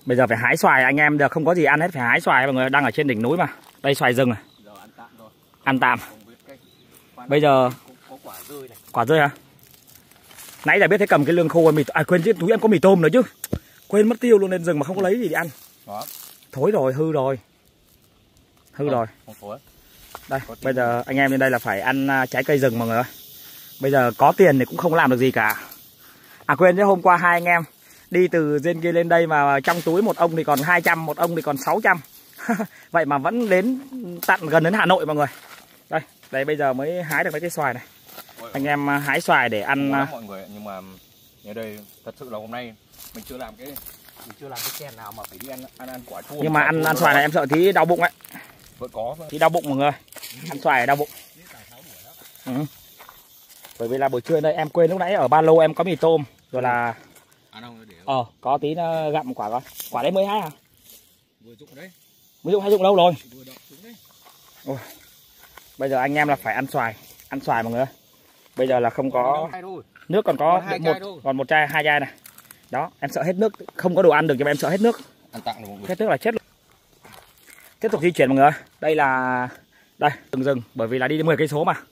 Bây giờ phải hái xoài anh em, được không có gì ăn hết, phải hái xoài mọi người, đang ở trên đỉnh núi mà. Đây xoài rừng này. Ăn tạm. Bây giờ quả rơi hả? Nãy giờ biết thấy cầm cái lương khô mì, quên chứ túi em có mì tôm nữa chứ. Quên mất tiêu luôn, lên rừng mà không có lấy gì để ăn. Đó. Thối rồi, hư rồi. Hư rồi. Đây, bây giờ anh em lên đây là phải ăn trái cây rừng mọi người ơi. Bây giờ có tiền thì cũng không làm được gì cả. À quên chứ, hôm qua hai anh em đi từ trên kia lên đây mà trong túi một ông thì còn 200, một ông thì còn 600. Vậy mà vẫn đến tận gần đến Hà Nội mọi người. Đây, đây bây giờ mới hái được mấy cái xoài này. Anh em hái xoài để ăn mọi người, nhưng mà ở đây thật sự là hôm nay mình chưa làm cái chen nào mà phải đi ăn quả chua. Nhưng mà ăn xoài này em sợ tí đau bụng ấy. Vẫn có tí đau bụng mọi người. Ăn xoài đau bụng. Bởi vì là buổi trưa đây em quên lúc nãy ở ba lô em có mì tôm rồi là có tí nó gặm một quả coi. Quả đấy mới hái hả? Vừa dụng đấy. Mới dụng hay dụng lâu rồi? Ôi. Bây giờ anh em là phải ăn xoài mọi người ơi. Bây giờ là không có nước, còn có một chai, 2 chai này. Đó, em sợ hết nước, không có đồ ăn được cho em sợ hết nước. Ăn tặng được mọi người. Hết nước là chết luôn. Tiếp tục di chuyển mọi người ơi. Đây là rừng bởi vì là đi 10 cây số mà.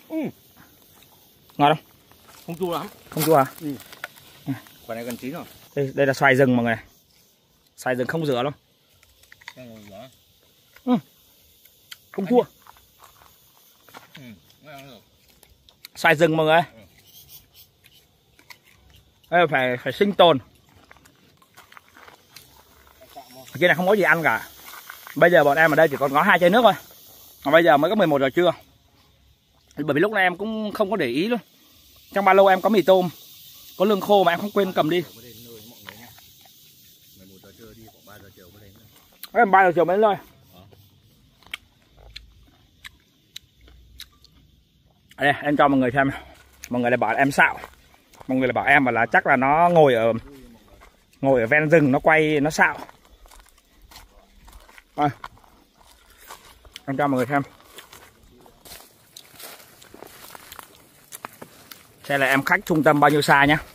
Ngon không? Không chua lắm. Không chua à? Quả này gần chín rồi. Đây là xoài rừng mọi người. Xoài rừng không rửa luôn. Không chua. Xoài rừng mọi người. Đây phải sinh tồn. Ở trên này không có gì ăn cả. Bây giờ bọn em ở đây chỉ còn có 2 chai nước thôi. Mà bây giờ mới có 11 giờ trưa. Bởi vì lúc này em cũng không có để ý luôn. Trong ba lô em có mì tôm, có lương khô mà em không quên cầm đi. 3 giờ chiều mới đến nơi. Đây, em cho mọi người xem. Mọi người lại bảo em xạo. Mọi người lại bảo em là chắc là nó ngồi ở ven rừng, nó quay, nó xạo. Đây. Em cho mọi người xem. Xem là em khách trung tâm bao nhiêu xa nhá.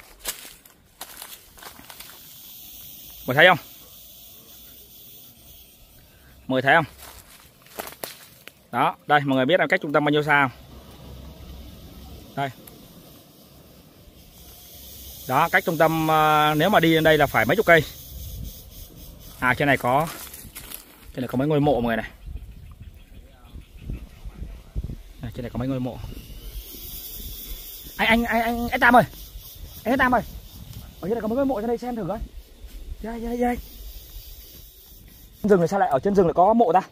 Mọi người thấy không? Mọi người thấy không? Đó, đây mọi người biết em cách trung tâm bao nhiêu xa không? Đây. Đó, cách trung tâm nếu mà đi đến đây là phải mấy chục cây. À trên này có mấy ngôi mộ mọi người này. Trên này có mấy ngôi mộ. Anh Tam ơi. Anh Tam ơi. Ở trên này có mấy ngôi mộ, trên đây xem thử coi. Đây. Rừng này sao lại ở trên rừng lại có mộ ta?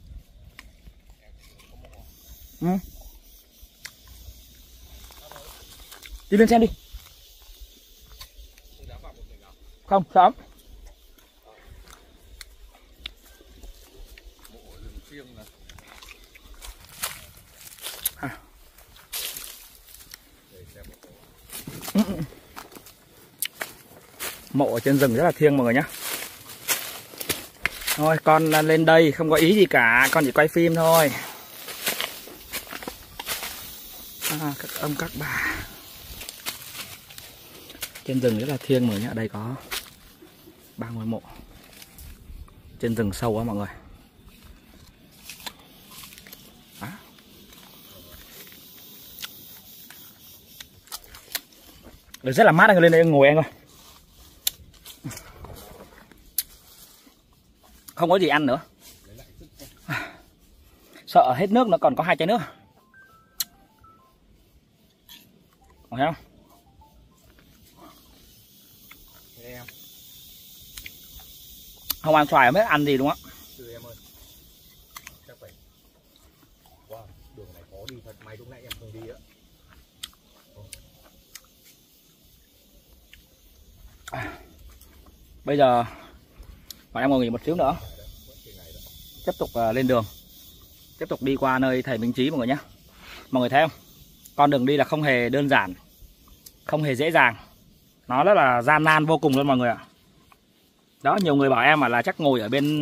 Đi lên xem đi. Không, sớm. Mộ ở trên rừng rất là thiêng mọi người nhé. Thôi con lên đây không có ý gì cả, con chỉ quay phim thôi. Các ông các bà. Trên rừng rất là thiêng mọi người nhé. Ở đây có 3 ngôi mộ. Trên rừng sâu á mọi người. Đấy, rất là mát, anh lên đây ngồi anh ơi. Không có gì ăn nữa. Sợ hết nước, nó còn có 2 chai nước. Thấy không? Không ăn xoài không biết ăn gì đúng không ạ? Em ơi. Chắc phải. Wow, đường này khó đi thật, may lúc nãy em không đi á. Bây giờ bọn em ngồi nghỉ một xíu nữa. Tiếp tục lên đường. Tiếp tục đi qua nơi thầy Minh Trí mọi người nhé. Mọi người thấy không? Con đường đi là không hề đơn giản, không hề dễ dàng. Nó rất là gian nan vô cùng luôn mọi người ạ. Đó, nhiều người bảo em là chắc ngồi ở bên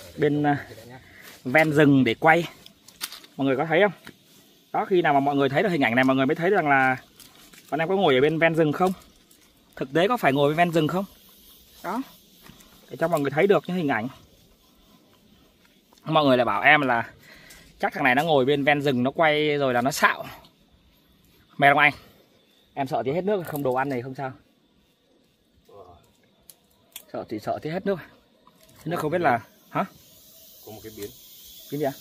ven rừng để quay. Mọi người có thấy không? Đó, khi nào mà mọi người thấy được hình ảnh này mọi người mới thấy rằng là bọn em có ngồi ở bên ven rừng không? Thực tế có phải ngồi bên ven rừng không? Đó. để cho mọi người thấy được những hình ảnh. Mọi người lại bảo em là chắc thằng này nó ngồi bên ven rừng nó quay rồi là nó xạo. Mệt không anh? Em sợ tí hết nước, không đồ ăn này không sao. Sợ thì sợ tí hết nước. Thế nó không biết là hả? Có một cái biến. Biến gì ạ?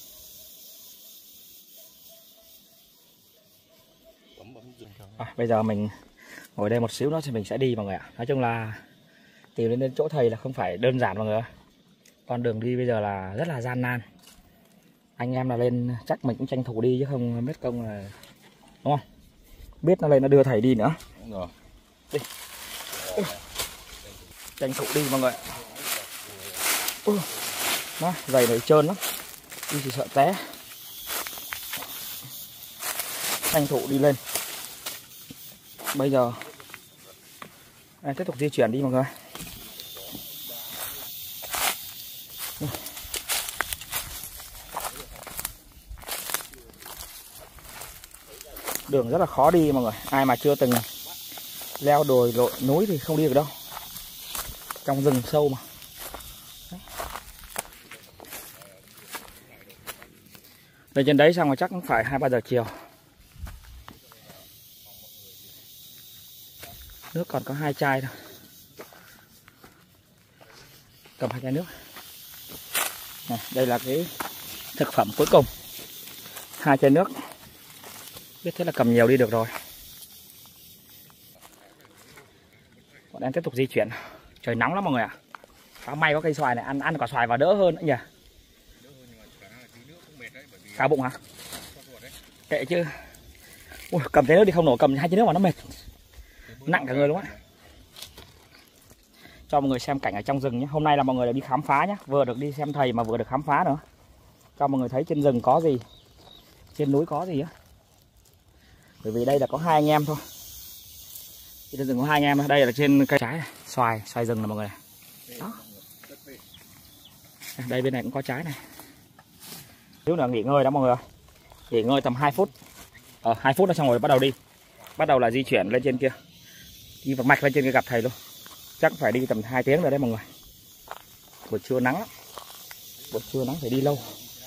Bây giờ mình ngồi đây một xíu nữa thì mình sẽ đi mọi người ạ. Nói chung là tìm đến chỗ thầy là không phải đơn giản mọi người. Con đường đi bây giờ là rất là gian nan. Anh em là lên chắc mình cũng tranh thủ đi chứ không biết công là đúng không? Biết nó lên nó đưa thầy đi nữa. Đúng rồi. Đi. Tranh thủ đi mọi người. Nó giày này trơn lắm. Đi chỉ sợ té. Tranh thủ đi lên. Bây giờ em tiếp tục di chuyển đi mọi người. Đường rất là khó đi mọi người. Ai mà chưa từng leo đồi lội núi thì không đi được đâu. Trong rừng sâu mà. Lên trên đấy xong rồi chắc cũng phải 2-3 giờ chiều. Nước còn có 2 chai thôi. Cầm 2 chai nước. Này, đây là cái thực phẩm cuối cùng. 2 chai nước. Biết thế là cầm nhiều đi được rồi. Bọn em tiếp tục di chuyển. Trời nóng lắm mọi người ạ. May có cây xoài này, ăn quả xoài vào đỡ hơn nữa nhỉ. Cao bụng hả? Kệ chứ. Ui, cầm chai nước đi không nổi, cầm 2 chai nước mà nó mệt. Nặng cả người luôn á. Cho mọi người xem cảnh ở trong rừng nhé. Hôm nay là mọi người đã đi khám phá nhé. Vừa được đi xem thầy mà vừa được khám phá nữa. Cho mọi người thấy trên rừng có gì, trên núi có gì á. Bởi vì đây là có 2 anh em thôi. Trên rừng có 2 anh em. Đây là trên cây trái này. Xoài rừng này mọi người. Đó. Đây bên này cũng có trái này. Nếu là nghỉ ngơi đó mọi người. Nghỉ ngơi tầm 2 phút. 2 phút nó xong rồi bắt đầu đi. Bắt đầu là di chuyển lên trên kia. Đi vào mạch lên trên kia gặp thầy luôn. Chắc phải đi tầm 2 tiếng rồi đấy mọi người. Buổi trưa nắng lắm. Buổi trưa nắng phải đi lâu.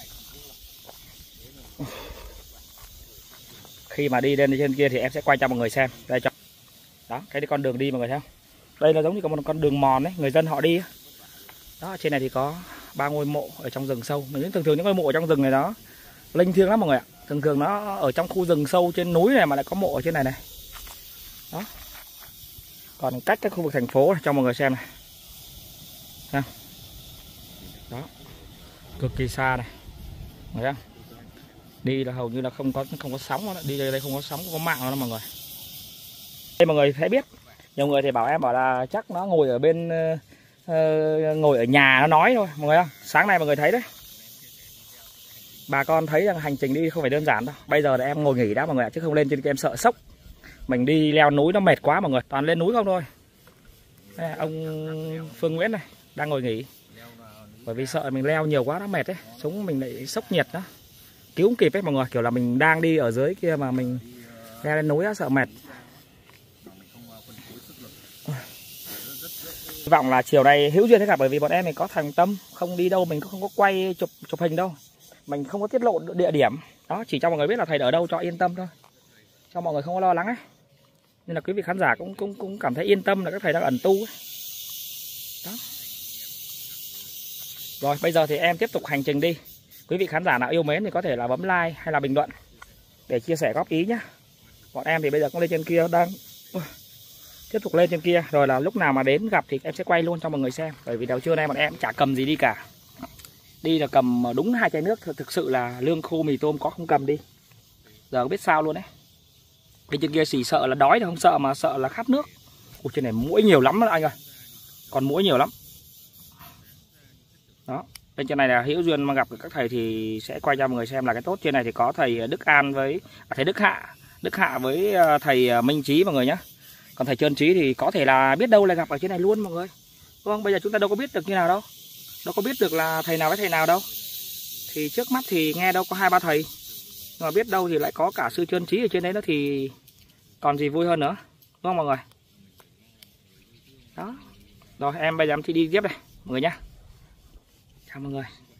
Khi mà đi lên trên kia thì em sẽ quay cho mọi người xem. Đây cho. Đó, cái con đường đi mọi người thấy không? Đây là giống như một con đường mòn đấy, người dân họ đi. Đó, trên này thì có 3 ngôi mộ ở trong rừng sâu. Thường thường những ngôi mộ ở trong rừng này đó linh thiêng lắm mọi người ạ. Thường thường nó ở trong khu rừng sâu trên núi này mà lại có mộ ở trên này này. Đó. Còn cách cái khu vực thành phố này, cho mọi người xem này. Thấy không? Đó. Cực kỳ xa này. Thấy không? Đi là hầu như là không có sóng đó. Đi đây không có sóng, không có mạng đâu mọi người. Đây mọi người thấy biết. Nhiều người thì bảo em bảo là chắc nó ngồi ở bên ngồi ở nhà nó nói thôi mọi người không? Sáng nay mọi người thấy đấy. Bà con thấy rằng hành trình đi không phải đơn giản đâu. Bây giờ là em ngồi nghỉ đã mọi người ạ, chứ không lên trên kia em sợ sốc. Mình đi leo núi nó mệt quá mọi người, toàn lên núi không thôi. Đây, ông Phương Nguyễn này đang ngồi nghỉ. Bởi vì sợ mình leo nhiều quá nó mệt đấy, sống mình lại sốc nhiệt đó. Cứu không kịp ấy mọi người, kiểu là mình đang đi ở dưới kia mà mình leo lên núi á, sợ mệt. Hy vọng là chiều nay hữu duyên thế cả, bởi vì bọn em mình có thằng Tâm không đi đâu, mình cũng không có quay chụp hình đâu, mình không có tiết lộ địa điểm đó, chỉ cho mọi người biết là thầy ở đâu cho yên tâm thôi, cho mọi người không có lo lắng ấy. Nên là quý vị khán giả cũng cảm thấy yên tâm là các thầy đang ẩn tu ấy. Đó. Rồi bây giờ thì em tiếp tục hành trình đi. Quý vị khán giả nào yêu mến thì có thể là bấm like hay là bình luận để chia sẻ góp ý nhé. Bọn em thì bây giờ cũng lên trên kia đang tiếp tục lên trên kia, rồi là lúc nào mà đến gặp thì em sẽ quay luôn cho mọi người xem. Bởi vì đầu trưa nay bọn em chả cầm gì đi cả. Đi là cầm đúng 2 chai nước, thực sự là lương khô mì tôm có không cầm đi. Giờ biết sao luôn đấy. Bên trên kia chỉ sợ là đói thì không sợ, mà sợ là khát nước. Ủa, trên này muỗi nhiều lắm đó anh ơi. Còn muỗi nhiều lắm. Đó. Bên trên này là hữu duyên mà gặp các thầy thì sẽ quay cho mọi người xem là cái tốt. Trên này thì có thầy Đức An với thầy Đức Hạ với thầy Minh Trí mọi người nhé. Còn thầy Trơn Trí thì có thể là biết đâu là gặp ở trên này luôn mọi người. Đúng không? Bây giờ chúng ta đâu có biết được như nào đâu. Đâu có biết được là thầy nào với thầy nào đâu. Thì trước mắt thì nghe đâu có 2-3 thầy. Nhưng mà biết đâu thì lại có cả sư Trơn Trí ở trên đấy nữa thì còn gì vui hơn nữa. Đúng không mọi người? Đó. Rồi em bây giờ em đi tiếp đây. mọi người nhé. Chào mọi người.